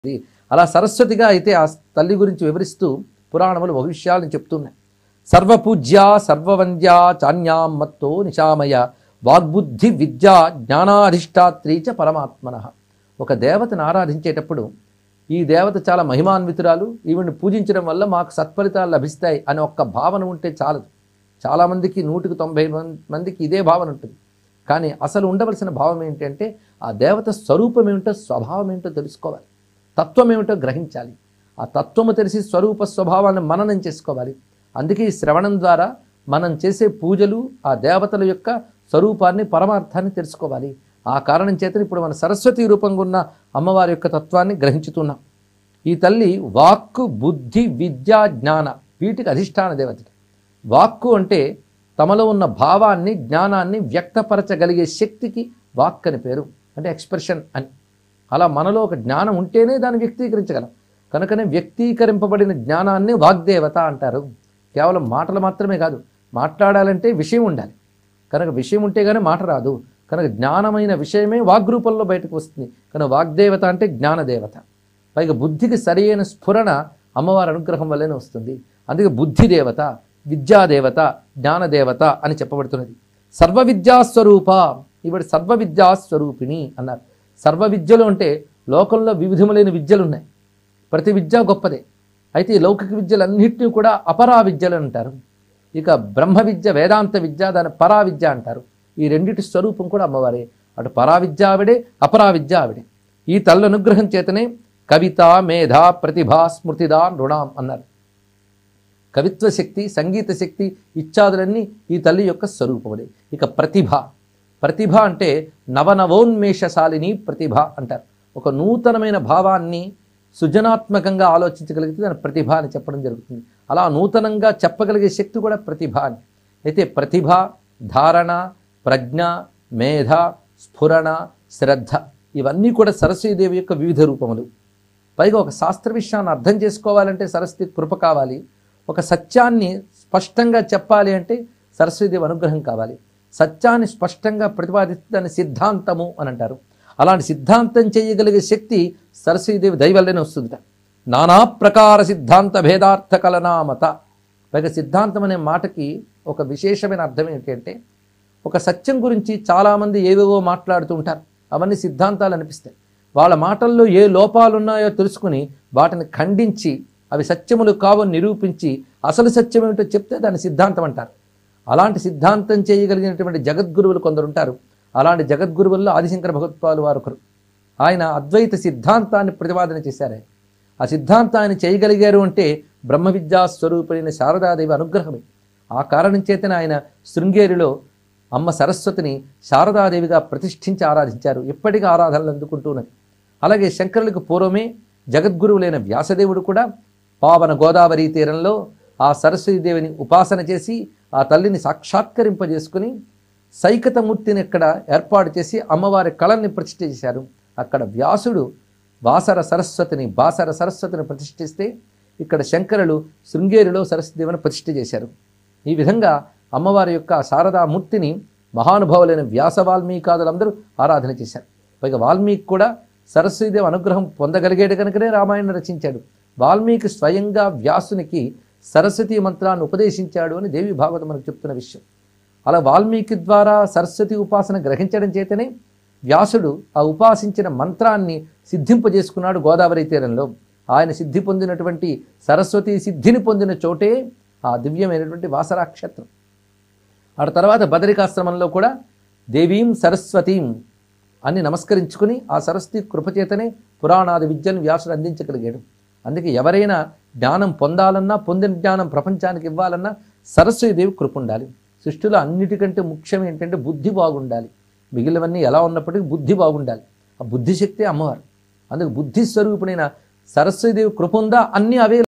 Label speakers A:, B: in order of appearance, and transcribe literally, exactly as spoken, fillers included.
A: అలా సరస్వతిగా అయితే ఆ తల్లి గురించి వివరిస్తూ పురాణములు ఒక విషయాలను చెప్తున్నాయి. సర్వపూజ్య సర్వవంద్య చాన్యాం మత్తో నిశామయ వాగ్బుద్ధి విద్యా జ్ఞానాధిష్టాత్రీ చ పరమాత్మన. ఒక దేవతను ఆరాధించేటప్పుడు ఈ దేవత చాలా మహిమాన్వితురాలు, ఈవిని పూజించడం వల్ల మాకు సత్ఫలితాలు లభిస్తాయి అనే ఒక్క భావన ఉంటే చాలదు. చాలామందికి నూటికి తొంభై మందికి ఇదే భావన ఉంటుంది. కానీ అసలు ఉండవలసిన భావం ఏంటంటే ఆ దేవత స్వరూపం ఏమిటో స్వభావం ఏమిటో తెలుసుకోవాలి, తత్వం ఏమిటో గ్రహించాలి. ఆ తత్వము తెలిసి స్వరూప స్వభావాన్ని మననం చేసుకోవాలి. అందుకే ఈ శ్రవణం ద్వారా మనం చేసే పూజలు ఆ దేవతల యొక్క స్వరూపాన్ని పరమార్థాన్ని తెలుసుకోవాలి. ఆ కారణం చేత ఇప్పుడు మన సరస్వతి రూపంగా ఉన్న అమ్మవారి యొక్క తత్వాన్ని గ్రహించుతున్నాం. ఈ తల్లి వాక్కు బుద్ధి విద్య జ్ఞాన వీటికి అధిష్టాన దేవత. వాక్కు అంటే తమలో ఉన్న భావాన్ని జ్ఞానాన్ని వ్యక్తపరచగలిగే శక్తికి వాక్ అని పేరు, అంటే ఎక్స్ప్రెషన్ అని. అలా మనలో ఒక జ్ఞానం ఉంటేనే దాన్ని వ్యక్తీకరించగలం. కనుకనే వ్యక్తీకరింపబడిన జ్ఞానాన్ని వాగ్దేవత అంటారు. కేవలం మాటలు మాత్రమే కాదు, మాట్లాడాలంటే విషయం ఉండాలి. కనుక విషయం ఉంటే కానీ మాట రాదు. కనుక జ్ఞానమైన విషయమే వాగ్రూపంలో బయటకు వస్తుంది. కనుక వాగ్దేవత అంటే జ్ఞానదేవత. పైగా బుద్ధికి సరైన స్ఫురణ అమ్మవారి అనుగ్రహం వల్లనే వస్తుంది. అందుకే బుద్ధిదేవత, విద్యాదేవత, జ్ఞానదేవత అని చెప్పబడుతున్నది. సర్వ విద్యాస్వరూప, ఇవిడ సర్వ విద్యాస్వరూపిణి అన్నారు. సర్వ విద్యలు అంటే లోకంలో వివిధములైన విద్యలు ఉన్నాయి, ప్రతి విద్య గొప్పదే. అయితే ఈ లౌకిక విద్యలన్నింటినీ కూడా అపరా విద్యలు అంటారు. ఇక బ్రహ్మ విద్య, వేదాంత విద్య, దాని పరా విద్య అంటారు. ఈ రెండిటి స్వరూపం కూడా అమ్మవారే. అటు పరా విద్య ఆవిడే, అపరా విద్య ఆవిడే. ఈ తల్లి అనుగ్రహం చేతనే కవిత మేధ ప్రతిభ స్మృతిదా నృణాం అన్నారు. కవిత్వ శక్తి, సంగీత శక్తి ఇత్యాదులన్నీ ఈ తల్లి యొక్క స్వరూపములే. ఇక ప్రతిభ, ప్రతిభ అంటే నవనవోన్మేషశాలిని ప్రతిభ అంటారు. ఒక నూతనమైన భావాన్ని సృజనాత్మకంగా ఆలోచించగలిగితే దాని ప్రతిభ అని చెప్పడం జరుగుతుంది. అలా నూతనంగా చెప్పగలిగే శక్తి కూడా ప్రతిభ అని. అయితే ప్రతిభ, ధారణ, ప్రజ్ఞ, మేధ, స్ఫురణ, శ్రద్ధ ఇవన్నీ కూడా సరస్వతీదేవి యొక్క వివిధ రూపములు. పైగా ఒక శాస్త్ర విషయాన్ని అర్థం చేసుకోవాలంటే సరస్వతి కృప కావాలి. ఒక సత్యాన్ని స్పష్టంగా చెప్పాలి అంటే సరస్వతీదేవి అనుగ్రహం కావాలి. సత్యాన్ని స్పష్టంగా ప్రతిపాదిస్తే దాన్ని సిద్ధాంతము అని అంటారు. అలాంటి సిద్ధాంతం చేయగలిగే శక్తి సరస్వతీదేవి దయ వల్లనే వస్తుందిట. నానా ప్రకార సిద్ధాంత భేదార్థ కలనామత. పైగా సిద్ధాంతం అనే మాటకి ఒక విశేషమైన అర్థం ఏంటంటే ఒక సత్యం గురించి చాలామంది ఏవేవో మాట్లాడుతూ ఉంటారు, అవన్నీ సిద్ధాంతాలు అనిపిస్తాయి. వాళ్ళ మాటల్లో ఏ లోపాలు ఉన్నాయో తెలుసుకుని వాటిని ఖండించి అవి సత్యములు కావని నిరూపించి అసలు సత్యం ఏమిటో చెప్తే దాన్ని సిద్ధాంతం అంటారు. అలాంటి సిద్ధాంతం చేయగలిగినటువంటి జగద్గురువులు కొందరు ఉంటారు. అలాంటి జగద్గురువుల్లో ఆదిశంకర భగవత్పాలు వారు ఒకరు. ఆయన అద్వైత సిద్ధాంతాన్ని ప్రతిపాదన చేశారు. ఆ సిద్ధాంతాన్ని చేయగలిగారు అంటే బ్రహ్మ విద్యా స్వరూపైన శారదాదేవి అనుగ్రహమే. ఆ కారణం చేతనే ఆయన శృంగేరిలో అమ్మ సరస్వతిని శారదాదేవిగా ప్రతిష్ఠించి ఆరాధించారు. ఇప్పటికీ ఆరాధనలు అందుకుంటున్నది. అలాగే శంకరులకు పూర్వమే జగద్గురువులైన వ్యాసదేవుడు కూడా పావన గోదావరి తీరంలో ఆ సరస్వతీదేవిని ఉపాసన చేసి ఆ తల్లిని సాక్షాత్కరింపజేసుకుని సైకతమూర్తిని ఇక్కడ ఏర్పాటు చేసి అమ్మవారి కళల్ని ప్రతిష్ఠ చేశారు. అక్కడ వ్యాసుడు వాసర సరస్వతిని బాసర సరస్వతిని ప్రతిష్ఠిస్తే ఇక్కడ శంకరులు శృంగేరిలో సరస్వతీదేవిని ప్రతిష్ఠ చేశారు. ఈ విధంగా అమ్మవారి యొక్క శారదామూర్తిని మహానుభావులైన వ్యాస వాల్మీకాదులందరూ ఆరాధన చేశారు. పైగా వాల్మీకి కూడా సరస్వతీదేవి అనుగ్రహం పొందగలిగేడు కనుకనే రామాయణం రచించాడు. వాల్మీకి స్వయంగా వ్యాసునికి సరస్వతీ మంత్రాన్ని ఉపదేశించాడు అని దేవి భాగవతం మనకు చెప్తున్న విషయం. అలా వాల్మీకి ద్వారా సరస్వతి ఉపాసన గ్రహించడం చేతనే వ్యాసుడు ఆ ఉపాసించిన మంత్రాన్ని సిద్ధింపజేసుకున్నాడు గోదావరి తీరంలో. ఆయన సిద్ధి పొందినటువంటి సరస్వతి సిద్ధిని పొందిన చోటే ఆ దివ్యమైనటువంటి వాసరాక్షేత్రం. ఆ తర్వాత బదరికాశ్రమంలో కూడా దేవీం సరస్వతీం అని నమస్కరించుకుని ఆ సరస్వతి కృపచేతనే పురాణాది విద్యను వ్యాసుడు అందించగలిగాడు. అందుకే ఎవరైనా జ్ఞానం పొందాలన్నా, పొందిన జ్ఞానం ప్రపంచానికి ఇవ్వాలన్నా సరస్వతీదేవి కృప ఉండాలి. సృష్టిలో అన్నిటికంటే ముఖ్యం ఏంటంటే బుద్ధి బాగుండాలి. మిగిలినవన్నీ ఎలా ఉన్నప్పటికీ బుద్ధి బాగుండాలి. ఆ బుద్ధిశక్తి అమ్మవారు. అందుకే బుద్ధి స్వరూపుడైన సరస్వతీదేవి కృప ఉందా అన్నీ అవే